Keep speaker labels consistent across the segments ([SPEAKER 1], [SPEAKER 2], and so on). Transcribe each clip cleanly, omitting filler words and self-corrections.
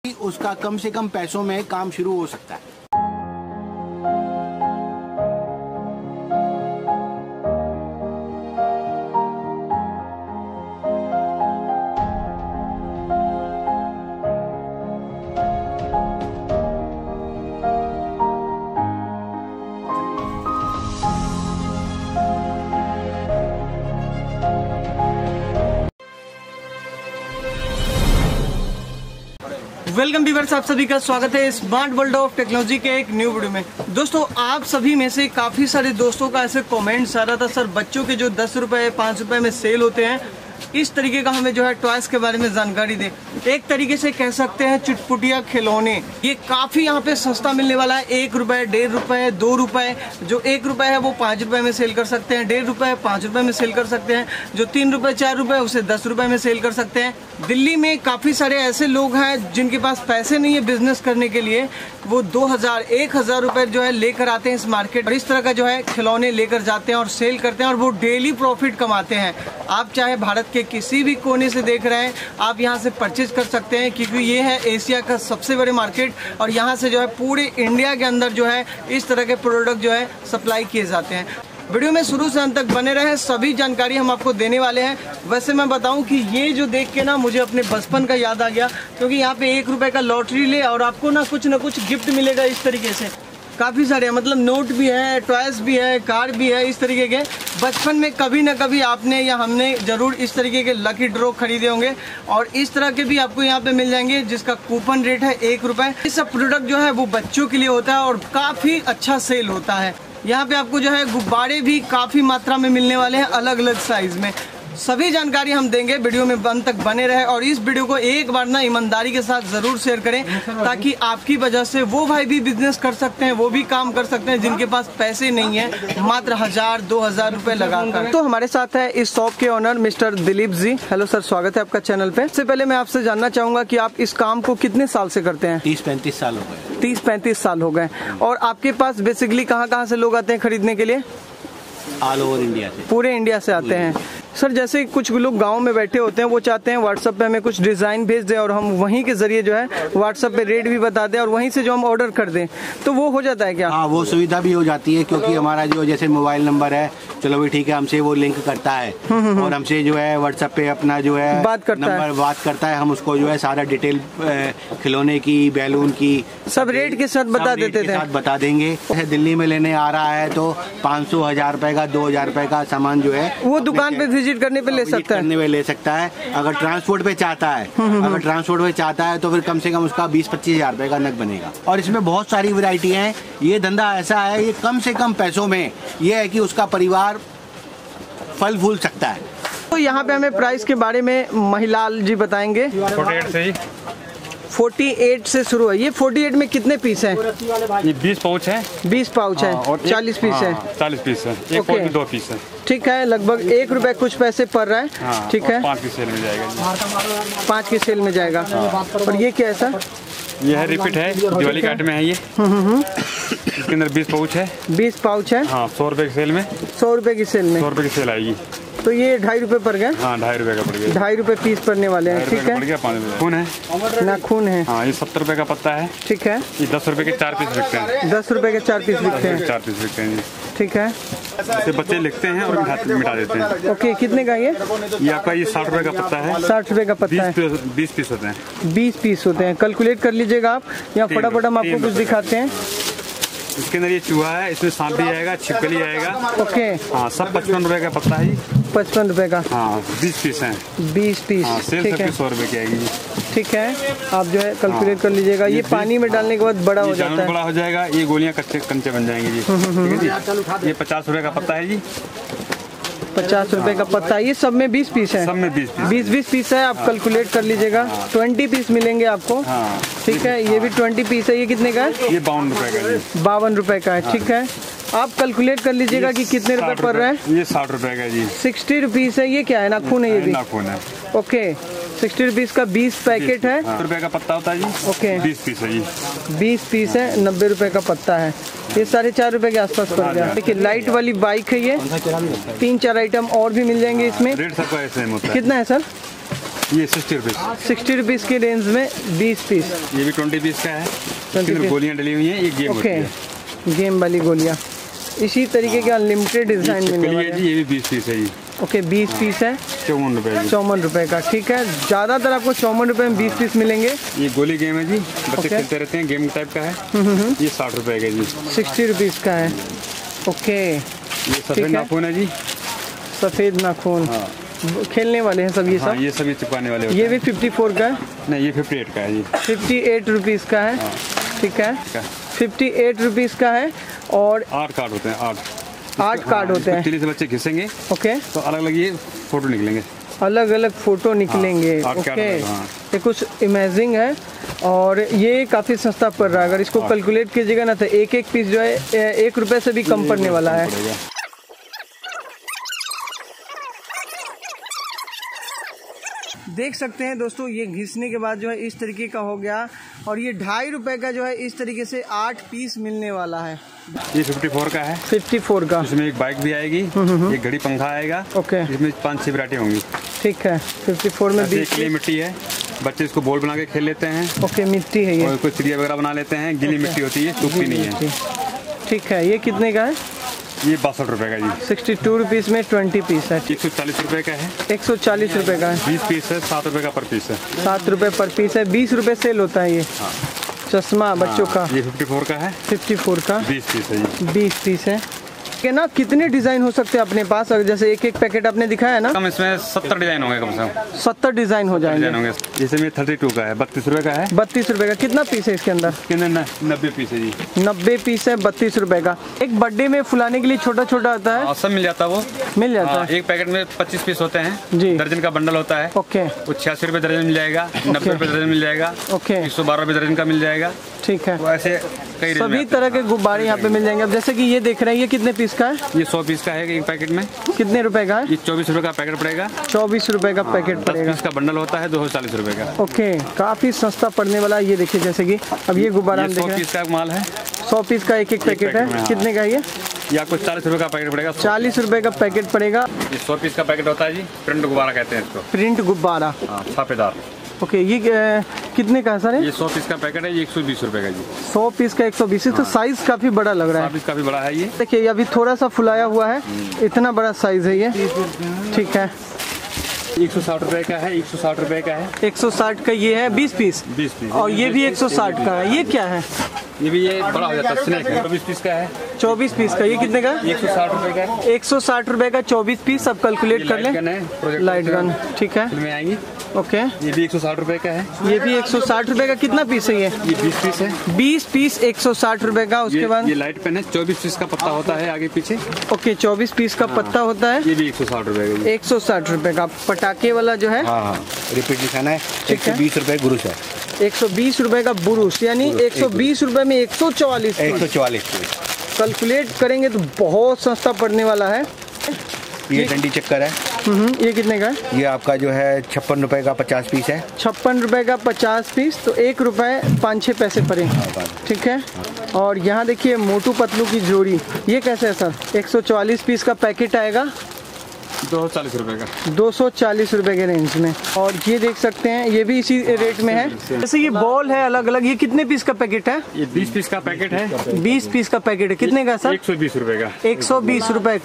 [SPEAKER 1] उसका कम से कम पैसों में काम शुरू हो सकता है।
[SPEAKER 2] वेलकम व्यूअर्स, आप सभी का स्वागत है स्मार्ट वर्ल्ड ऑफ टेक्नोलॉजी के एक न्यू वीडियो में। दोस्तों, आप सभी में से काफ़ी सारे दोस्तों का ऐसे कमेंट्स आ रहा था, सर बच्चों के जो 10 रुपये 5 रुपये में सेल होते हैं, इस तरीके का हमें जो है टॉयज के बारे में जानकारी दे। एक तरीके से कह सकते हैं चुटपुटिया खिलौने, ये काफ़ी यहाँ पे सस्ता मिलने वाला है। 1 रुपये, 1.5 रुपये, 2 रुपये। जो 1 रुपये है वो 5 रुपये में सेल कर सकते हैं, 1.5 रुपये 5 रुपये में सेल कर सकते हैं, जो 3 रुपये 4 रुपये उसे 10 रुपये में सेल कर सकते हैं। दिल्ली में काफ़ी सारे ऐसे लोग हैं जिनके पास पैसे नहीं है बिजनेस करने के लिए, वो 2000 1000 रुपये जो है लेकर आते हैं इस मार्केट और इस तरह का जो है खिलौने लेकर जाते हैं और सेल करते हैं और वो डेली प्रॉफिट कमाते हैं। आप चाहे भारत के किसी भी कोने से देख रहे हैं, आप यहाँ से परचेज कर सकते हैं, क्योंकि ये है एशिया का सबसे बड़े मार्केट और यहाँ से जो है पूरे इंडिया के अंदर जो है इस तरह के प्रोडक्ट जो है सप्लाई किए जाते हैं। वीडियो में शुरू से अंत तक बने रहे, सभी जानकारी हम आपको देने वाले हैं। वैसे मैं बताऊं कि ये जो देख के ना मुझे अपने बचपन का याद आ गया, क्योंकि यहाँ पे 1 रुपये का लॉटरी ले और आपको ना कुछ गिफ्ट मिलेगा इस तरीके से। काफ़ी सारे मतलब नोट भी है, टॉयज भी है, कार भी है, इस तरीके के। बचपन में कभी ना कभी आपने या हमने ज़रूर इस तरीके के लकी ड्रॉ खरीदे होंगे और इस तरह के भी आपको यहाँ पे मिल जाएंगे, जिसका कूपन रेट है 1 रुपये। ये सब प्रोडक्ट जो है वो बच्चों के लिए होता है और काफ़ी अच्छा सेल होता है। यहाँ पे आपको जो है गुब्बारे भी काफ़ी मात्रा में मिलने वाले हैं, अलग अलग साइज़ में। सभी जानकारी हम देंगे, वीडियो में अंत तक बने रहे और इस वीडियो को एक बार ना ईमानदारी के साथ ज़रूर शेयर करें, ताकि आपकी वजह से वो भाई भी बिजनेस कर सकते हैं, वो भी काम कर सकते हैं जिनके पास पैसे नहीं है, मात्र 1000-2000 रुपये लगाकर। तो हमारे साथ है इस शॉप के owner mister Dilip ji. Hello sir, स्वागत है आपका चैनल पे। इससे पहले मैं आपसे जानना चाहूँगा कि आप इस काम को कितने साल से करते हैं?
[SPEAKER 1] 30-35 साल हो गए।
[SPEAKER 2] 30-35 साल हो गए। और आपके पास बेसिकली कहाँ से लोग आते हैं खरीदने के लिए?
[SPEAKER 1] ऑल ओवर इंडिया से,
[SPEAKER 2] पूरे इंडिया से आते हैं। सर, जैसे कुछ लोग गांव में बैठे होते हैं, वो चाहते हैं व्हाट्सएप पे हमें कुछ डिज़ाइन भेज दें और हम वहीं के जरिए जो है व्हाट्सएप पे रेट भी बता दें और वहीं से जो हम ऑर्डर कर दें, तो वो हो जाता है क्या?
[SPEAKER 1] हाँ, वो सुविधा भी हो जाती है, क्योंकि हमारा जो जैसे मोबाइल नंबर है, चलो भी ठीक है, हमसे वो लिंक करता है और हमसे जो है व्हाट्सएप पे अपना जो है बात करता है। हम उसको जो है सारा डिटेल खिलौने की, बैलून की,
[SPEAKER 2] सब रेट के साथ बता देते थे,
[SPEAKER 1] बता देंगे। दिल्ली में लेने आ रहा है तो 500-1000 रुपए का, 2000 रुपए का सामान जो है वो दुकान पे विजिट करने पे ले सकता है। अगर ट्रांसपोर्ट पे चाहता है तो फिर कम से कम उसका 20-25 हजार रुपए का नग बनेगा। और इसमें बहुत सारी वैरायटी है। ये धंधा ऐसा है, ये कम से कम पैसों में ये है कि उसका परिवार फल फूल सकता है।
[SPEAKER 2] तो यहाँ पे हमें प्राइस के बारे में महिलाल जी बताएंगे। 48 से शुरू है। ये 48 में कितने पीस हैं?
[SPEAKER 3] ये 20 पाउच है।
[SPEAKER 2] 20 पाउच है और 40 पीस है।
[SPEAKER 3] 40 पीस है। एक पाउच में 2 पीस है।
[SPEAKER 2] ठीक है, लगभग 1 रुपए कुछ पैसे पड़ रहा है। ठीक है,
[SPEAKER 3] 5 की सेल में जाएगा।
[SPEAKER 2] 5 की सेल में जाएगा। और ये क्या है सर?
[SPEAKER 3] ये है रिपीट है, दिवाली कार्ड में है ये। इसके अंदर 20 पाउच है। 20
[SPEAKER 2] पाउच है।
[SPEAKER 3] हाँ, 100 रुपए की सेल में।
[SPEAKER 2] 100 रुपए की सेल में।
[SPEAKER 3] 100 रुपए की सेल आएगी।
[SPEAKER 2] तो ये 2.5 रुपए पड़ गए।
[SPEAKER 3] हाँ, 2.5 रुपए का पड़ गया।
[SPEAKER 2] 2.5 रुपए पीस पड़ने वाले हैं। ठीक है,
[SPEAKER 3] खून है,
[SPEAKER 2] नाखून है।
[SPEAKER 3] हाँ, ये 70 रुपए का पत्ता है।
[SPEAKER 2] ठीक है,
[SPEAKER 3] ये 10 रुपए के 4 पीस बिकते हैं।
[SPEAKER 2] 10 रुपए के 4 पीस बिकते हैं।
[SPEAKER 3] 4 पीस बिकते हैं।
[SPEAKER 2] ठीक है,
[SPEAKER 3] इसे बच्चे लिखते हैं और मिटा देते हैं।
[SPEAKER 2] ओके, कितने का ये
[SPEAKER 3] आपका? ये 60 रुपए का पत्ता है।
[SPEAKER 2] 60 रुपए का पत्ता है।
[SPEAKER 3] 20 पीस होते हैं।
[SPEAKER 2] 20 पीस होते हैं। कैलकुलेट कर लीजिएगा आप, या फटाफट हम आपको कुछ दिखाते हैं।
[SPEAKER 3] इसके अंदर ये चूहा है, इसमें सांप भी आएगा, छिपकली आएगा।
[SPEAKER 2] ओके,
[SPEAKER 3] हाँ, सब 55 रुपए का पत्ता है।
[SPEAKER 2] 55 रुपए का।
[SPEAKER 3] हाँ, 20 पीस हैं।
[SPEAKER 2] 20 पीस।
[SPEAKER 3] हाँ, सेल सबकी 100 रुपए की आएगी।
[SPEAKER 2] ठीक है, आप जो है कैलकुलेट कर लीजिएगा। ये पानी में डालने के बाद बड़ा हो जाता है।
[SPEAKER 3] बड़ा हो जाएगा। ये गोलियां कंचे बन जाएंगी जी। ठीक है जी। ये 50 रुपए का पत्ता है जी।
[SPEAKER 2] 50 रुपए का पत्ता। ये सब में 20 पीस है।
[SPEAKER 3] सब में
[SPEAKER 2] 20 पीस है। आप कैलकुलेट कर लीजिएगा। 20 पीस मिलेंगे आपको।
[SPEAKER 3] हाँ,
[SPEAKER 2] ठीक है, ये भी 20 पीस है। ये कितने का है?
[SPEAKER 3] ये 52 रुपए का जी।
[SPEAKER 2] 52 रुपए का है। ठीक है, आप कैलकुलेट कर लीजिएगा कि कितने रुपए पड़ रहा है।
[SPEAKER 3] ये 60 रुपए का जी।
[SPEAKER 2] 60 रुपीस है। ये क्या है? नाखून है। ये भी
[SPEAKER 3] नाखून है।
[SPEAKER 2] ओके, 60 रुपीस का 20 पैकेट है।
[SPEAKER 3] 90 रुपए का पत्ता होता है जी।
[SPEAKER 2] ओके,
[SPEAKER 3] 20 पीस है जी।
[SPEAKER 2] 20 पीस है, 90 रुपए का पत्ता है। ये 4.5 रुपए के आसपास पड़ गया। देखिए, लाइट वाली बाइक है ये। 3-4 आइटम और भी मिल जाएंगे इसमें।
[SPEAKER 3] रेट सबका ऐसे होता है।
[SPEAKER 2] कितना है सर?
[SPEAKER 3] ये 60 रुपीज़।
[SPEAKER 2] 60 रुपीज़ की रेंज में 20 पीस।
[SPEAKER 3] ये भी 20 पीस का है, इसके अंदर गोलियाँ डली हुई हैं, ये गेम होती है।
[SPEAKER 2] गेम वाली गोलियाँ। इसी तरीके के अनलिमिटेड डिज़ाइन मिलने वाले हैं
[SPEAKER 3] जी। ये भी 20 पीस है जी।
[SPEAKER 2] ओके 20 पीस है,
[SPEAKER 3] 54 रुपये।
[SPEAKER 2] 54 रुपये का, ठीक है। ज़्यादातर आपको 54 रुपये में 20 पीस मिलेंगे।
[SPEAKER 3] ये गोली गेम है जी, बच्चे खेलते रहते हैं, गेम टाइप का है। ये 60 रुपये का जी।
[SPEAKER 2] 60 रुपीज़ का है, ओके।
[SPEAKER 3] ये सफ़ेद नाखून है जी,
[SPEAKER 2] सफ़ेद नाखून। खेलने वाले हैं सब ये सब।
[SPEAKER 3] ये सभी चिपकाने वाले।
[SPEAKER 2] ये भी 54 का है?
[SPEAKER 3] नहीं, ये 58 का है जी।
[SPEAKER 2] 58 रुपीज़ का है, ठीक है। 58 रुपीज़ का है। और
[SPEAKER 3] 8 कार्ड होते हैं, 8
[SPEAKER 2] कार्ड होते हैं।
[SPEAKER 3] से बच्चे घिसेंगे,
[SPEAKER 2] ओके,
[SPEAKER 3] तो अलग अलग ये फोटो निकलेंगे,
[SPEAKER 2] अलग अलग फोटो निकलेंगे। ओके, ये कुछ इमेजिंग है और ये काफ़ी सस्ता पड़ रहा है। अगर इसको कैलकुलेट कीजिएगा ना तो एक एक पीस जो है 1 रुपये से भी कम पड़ने वाला है। देख सकते हैं दोस्तों, ये घिसने के बाद जो है इस तरीके का हो गया और ये 2.5 रुपये का जो है इस तरीके से 8 पीस मिलने वाला है।
[SPEAKER 3] ये 54 का है।
[SPEAKER 2] 54 का।
[SPEAKER 3] इसमें एक बाइक भी आएगी, एक घड़ी पंखा आएगा।
[SPEAKER 2] ओके,
[SPEAKER 3] इसमें 5-6 वैरायटी होंगी।
[SPEAKER 2] ठीक है। 54 में 20
[SPEAKER 3] मिट्टी है, बच्चे इसको बॉल बना के खेल लेते हैं।
[SPEAKER 2] ओके, मिट्टी है ये।
[SPEAKER 3] और कोई चिड़िया वगैरह बना लेते हैं, गीली मिट्टी होती है, सूखती नहीं है।
[SPEAKER 2] ठीक है। ये कितने का है?
[SPEAKER 3] ये 62 रुपये का जी।
[SPEAKER 2] 62 रुपीज़ में 20 पीस है।
[SPEAKER 3] 140 रुपये का है।
[SPEAKER 2] 140 रुपये का है।
[SPEAKER 3] 20 पीस है, 7 रुपये का पर पीस है।
[SPEAKER 2] 7 रुपये पर पीस है, 20 रुपये सेल होता है ये। चश्मा बच्चों का।
[SPEAKER 3] ये 54 का है।
[SPEAKER 2] 54 का
[SPEAKER 3] 20 पीस है जी।
[SPEAKER 2] 20 पीस है के ना। कितने डिजाइन हो सकते हैं अपने पास? अगर जैसे एक एक पैकेट आपने दिखाया ना,
[SPEAKER 3] कम इसमें 70 डिजाइन होंगे, कम से कम
[SPEAKER 2] 70 डिजाइन हो जाएंगे।
[SPEAKER 3] जैसे में 32 का है, 32 रुपये का है।
[SPEAKER 2] 32 रुपये का। कितना पीस है इसके अंदर?
[SPEAKER 3] इसके अंदर 90 पीस है जी।
[SPEAKER 2] 90 पीस है, 32 रुपये का। एक बर्थडे में फुलाने के लिए छोटा छोटा आता है,
[SPEAKER 3] सब मिल जाता है, वो
[SPEAKER 2] मिल जाता है।
[SPEAKER 3] एक पैकेट में 25 पीस होते हैं
[SPEAKER 2] जी।
[SPEAKER 3] दर्जन का बंडल होता है।
[SPEAKER 2] ओके,
[SPEAKER 3] वो 86 रुपये दर्जन मिल जाएगा, 90 रुपये दर्जन मिल जाएगा।
[SPEAKER 2] ओके,
[SPEAKER 3] 112 रुपये दर्जन का मिल जाएगा।
[SPEAKER 2] ठीक है।
[SPEAKER 3] ऐसे कई
[SPEAKER 2] सभी तरह के गुब्बारे यहाँ पे मिल जाएंगे। अब जैसे कि ये देख रहे हैं, ये कितने पीस का है?
[SPEAKER 3] ये 100 पीस का है एक पैकेट में।
[SPEAKER 2] कितने रुपए का है?
[SPEAKER 3] ये 24 रुपये का पैकेट पड़ेगा।
[SPEAKER 2] 24 रुपए का पैकेट पड़ेगा।
[SPEAKER 3] 10 पीस का बंडल होता है, 240 रुपये का।
[SPEAKER 2] ओके, काफी सस्ता पड़ने वाला है। ये देखिए, जैसे कि अब ये गुब्बारा हम देख रहे हैं,
[SPEAKER 3] 100 पीस का माल है।
[SPEAKER 2] 100 पीस का एक पैकेट है। कितने का ये?
[SPEAKER 3] ये आपको 40 रुपये का पैकेट पड़ेगा।
[SPEAKER 2] 40 रुपए का पैकेट पड़ेगा।
[SPEAKER 3] ये 100 पीस का पैकेट होता है जी, प्रिंट गुब्बारा कहते हैं इसको।
[SPEAKER 2] प्रिंट गुब्बारा,
[SPEAKER 3] छापेदार।
[SPEAKER 2] ओके, ये कितने का है सर?
[SPEAKER 3] ये 100 पीस का पैकेट है, ये 120 रुपए का जी।
[SPEAKER 2] 100 पीस का 120। तो साइज काफी बड़ा लग रहा है।
[SPEAKER 3] साइज काफी बड़ा है ये।
[SPEAKER 2] देखिए, ये अभी थोड़ा सा फुलाया हुआ है, इतना बड़ा साइज है ये। ठीक है।
[SPEAKER 3] 160 रुपए का है, 160 रुपए का है।
[SPEAKER 2] 160 का ये है, 20 पीस।
[SPEAKER 3] 20 पीस।
[SPEAKER 2] और ये भी 160 का है। ये क्या है?
[SPEAKER 3] ये भी ये बड़ा हो जाता है, स्नैक है। 24 पीस का है।
[SPEAKER 2] 24 पीस का। ये कितने का?
[SPEAKER 3] 160 रुपए का है।
[SPEAKER 2] 160 रुपए का 24 पीस। अब कैलकुलेट कर लें। लाइट गन, ठीक है।
[SPEAKER 3] में आएंगी।
[SPEAKER 2] ओके,
[SPEAKER 3] ये भी 160 रुपए का है।
[SPEAKER 2] ये भी 160 रुपए का। कितना पीस है ये?
[SPEAKER 3] 20 पीस है।
[SPEAKER 2] 20 पीस 160 रुपए का। उसके बाद
[SPEAKER 3] ये लाइट पेन है, 24 पीस का पत्ता होता है आगे पीछे।
[SPEAKER 2] ओके, 24 पीस का पत्ता होता है।
[SPEAKER 3] ये भी 160 रुपए का।
[SPEAKER 2] 160 रुपए का। पटाखे वाला जो है,
[SPEAKER 1] रिपीट निशाना है। 120 रुपए गुरुस है।
[SPEAKER 2] 120 रुपए का बुरुस, यानी 120 रुपए में 144।
[SPEAKER 1] 144।
[SPEAKER 2] कैलकुलेट करेंगे तो बहुत सस्ता पड़ने वाला है।
[SPEAKER 1] ये डंडी चक्कर है।
[SPEAKER 2] ये कितने का है?
[SPEAKER 1] ये आपका जो है 56 रुपए का 50 पीस है।
[SPEAKER 2] 56 रुपए का 50 पीस, तो 1 रुपए 5-6 पैसे पड़े। ठीक है। और यहाँ देखिए, मोटू पतलू की जोड़ी, ये कैसे है सर? 144 पीस का पैकेट आएगा,
[SPEAKER 3] 240 रुपए का।
[SPEAKER 2] 240 रुपए के रेंज में। और ये देख सकते हैं, ये भी इसी रेट में है। जैसे ये बॉल है अलग अलग, ये कितने पीस का पैकेट है?
[SPEAKER 3] ये 20 पीस का पैकेट है।
[SPEAKER 2] 20 पीस का पैकेट है। कितने का सर?
[SPEAKER 3] 120 रुपए का।
[SPEAKER 2] 120 रुपए।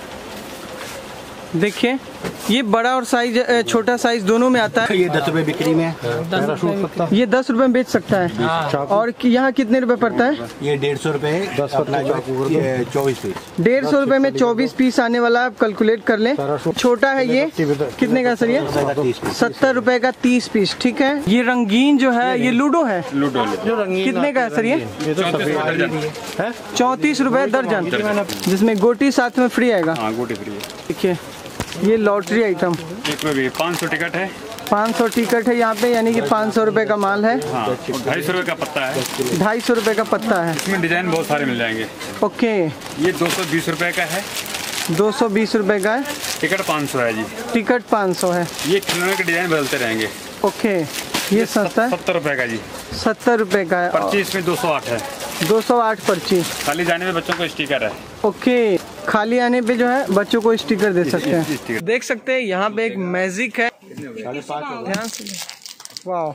[SPEAKER 2] देखिए, ये बड़ा और साइज, छोटा साइज दोनों में आता है।
[SPEAKER 1] ये 10 रुपए बिक्री में है।
[SPEAKER 2] ये 10 रुपए में बेच सकता है। और यहाँ कितने रुपए पड़ता है?
[SPEAKER 1] ये 150 रुपए है। 24 पीस।
[SPEAKER 2] 150 रुपए में 24 पीस आने वाला है। आप कैलकुलेट कर लें। छोटा है ये, कितने का सर? ये 70 रुपए का 30 पीस। ठीक है। ये रंगीन जो है, ये लूडो है।
[SPEAKER 3] लूडो
[SPEAKER 2] कितने का है सर? ये 34 रुपए दर्जन, जिसमें गोटी साथ में फ्री आएगा।
[SPEAKER 3] गोटी फ्री है।
[SPEAKER 2] देखिए, ये लॉटरी आइटम।
[SPEAKER 3] 500 टिकट है।
[SPEAKER 2] 500 टिकट है यहाँ पे, यानी कि 500 रुपए का माल है।
[SPEAKER 3] 250 रुपए का पत्ता है।
[SPEAKER 2] 250 रुपए का पत्ता है।
[SPEAKER 3] इसमें डिजाइन बहुत सारे मिल जाएंगे।
[SPEAKER 2] ओके,
[SPEAKER 3] ये 220 रुपए का है।
[SPEAKER 2] 220 रुपए का है।
[SPEAKER 3] टिकट 500 है जी।
[SPEAKER 2] टिकट 500 है।
[SPEAKER 3] ये खिलौने के डिजाइन बदलते रहेंगे।
[SPEAKER 2] ओके, ये सस्ता है।
[SPEAKER 3] 70 रुपए का जी।
[SPEAKER 2] 70 रुपए का है।
[SPEAKER 3] पर्ची इसमें 208 है।
[SPEAKER 2] 208 पर्ची।
[SPEAKER 3] खाली जाने में बच्चों को स्टिकर है।
[SPEAKER 2] ओके, खाली आने पे जो है बच्चों को स्टिकर दे सकते हैं। देख सकते हैं यहाँ पे एक मैजिक है, ध्यान से। वाह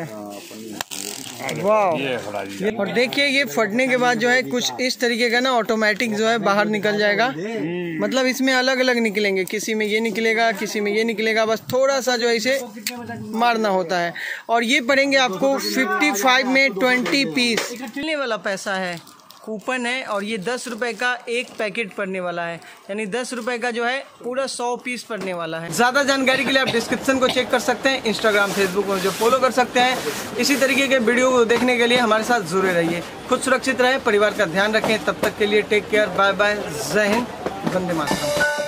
[SPEAKER 2] वाह। और देखिए ये फटने के बाद जो है कुछ इस तरीके का ना ऑटोमेटिक जो है बाहर निकल जाएगा। मतलब इसमें अलग अलग निकलेंगे, किसी में ये निकलेगा, किसी में ये निकलेगा, बस थोड़ा सा जो है इसे मारना होता है। और ये पड़ेंगे आपको 55 में 20 पीस। मिलने वाला पैसा है, कूपन है, और ये 10 रुपए का एक पैकेट पड़ने वाला है, यानी 10 रुपए का जो है पूरा 100 पीस पड़ने वाला है। ज़्यादा जानकारी के लिए आप डिस्क्रिप्शन को चेक कर सकते हैं, इंस्टाग्राम फेसबुक में जो फॉलो कर सकते हैं। इसी तरीके के वीडियो को देखने के लिए हमारे साथ जुड़े रहिए। खुद सुरक्षित रहें, परिवार का ध्यान रखें। तब तक के लिए टेक केयर, बाय बाय, जय हिंद, वंदे मातरम।